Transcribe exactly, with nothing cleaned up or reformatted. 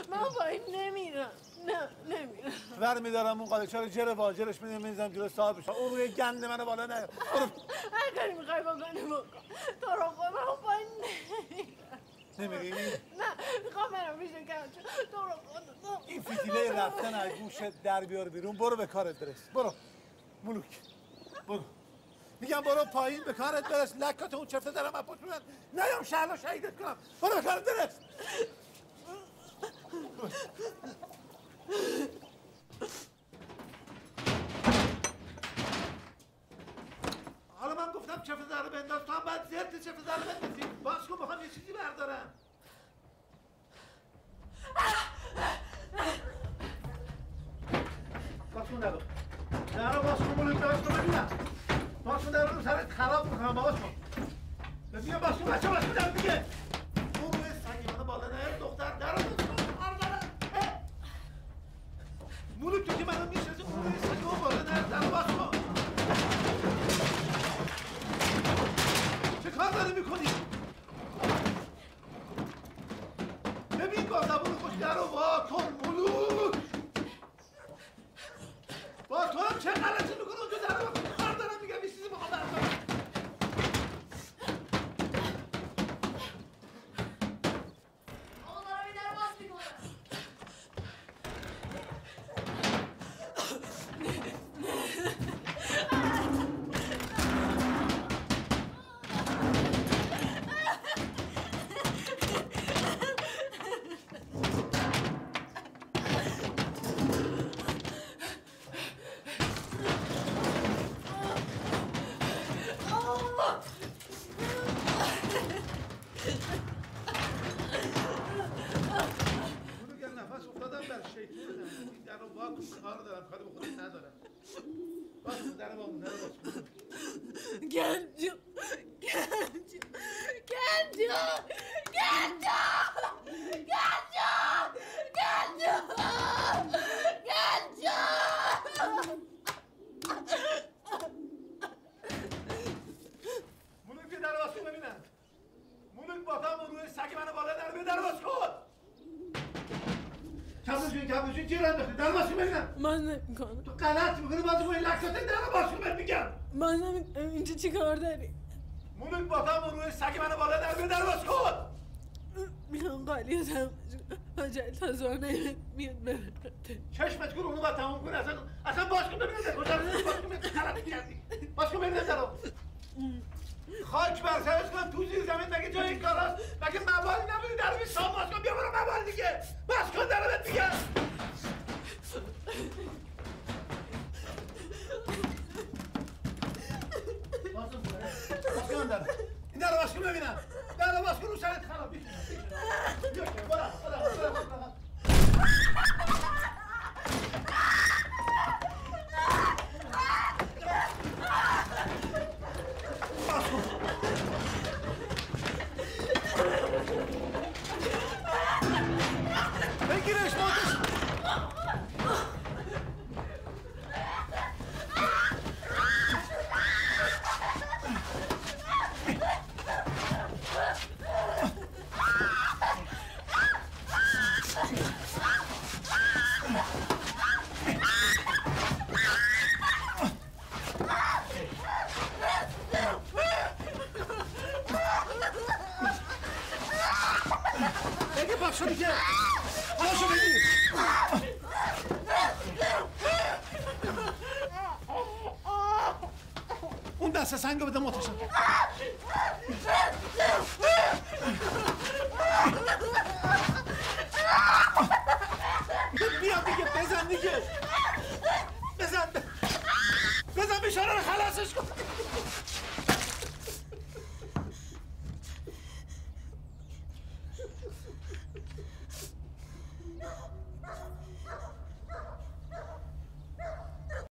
من پایین نمیرم نه نمیرم ور میدارم اون قاله چرا جره با جرش میدیم میزنم جلو صاحبش اون روی گند منو بالا نه برو هر کاری میخوای بکنی بکن تو رو خود من پایین نمیرم نمیری؟ نه میخوام برم پیش کمچون تو رو خود این فتیله رفتن از گوشت در بیار بیرون برو به کارت برس برو ملوک برو میگم برو پایین به کارت برس لکات اون چفته دارم من پشت میرم نیام شهلا شهیدت کنم برو به کارت برس حالا من گفتم چفته داره بنداز تو هم باید زرد چفته داره بندازی باز کن بخوام یه چیزی بردارم باز کن درو درو باز کن ملوک باز کن ببینم باز کن درو رو سرت خراب میکنم باز کن ببینم باز کن بچه باز کن درو دیگه اون روی سگیمانه بالا نه دختر درو باز کن آر دارم ملوک تو که منو میشنسی اون روی سگیمانه بالا نه درو باز کن چه کار داری میکنی؟ ببین با زبون خوش درو با کن ملوک با تو هم چه غلطی میکنه اونجا در رو کار دارم میگم یه چیزی بخوام بردارم آقا دارم این در باز میکنم گنجو گنجو گنجو گنجو گنجو گنجو گنجو ملوک در باز کن ببینم ملوک با تا روی سگ منو بالا در بیار در باز کن کبوشون کبوشون چی رو انداختی در باز کن ببینم من نمیکنم تو غلط میکنی باز با این لکساته در باز کن بهت میگم من نمیکنم اینجا چی کار داری؟ ملوک با تا روی سگ منو بالا در بیار در باز کن میخوام قالی تمام حاجت تا زور نمیاد ببرده چشمت کن اونو باید تمام کنی اصلا اصلا باز کن ببینم در کجا باز کن ببینم غلطی کردی باز کن ببینم درو خاک بر سرش کنم تو زیر زمین مگه جای این کار هست مگه موالی نبودی در روی شام باز کن بیا برو موال دیگه باز کن درو بهت میگم باز کن باز کن درو این درو باز کن ببینم درو باز کن رو سرت خراب بیا بیا برو برو برو بگیرش ماتش بگی پاک دیگه پاشو بگیر اون دست سنگو بده ماتشم بیا دیگه بزن دیگه بزن بزن بیچاره رو خلاصش کن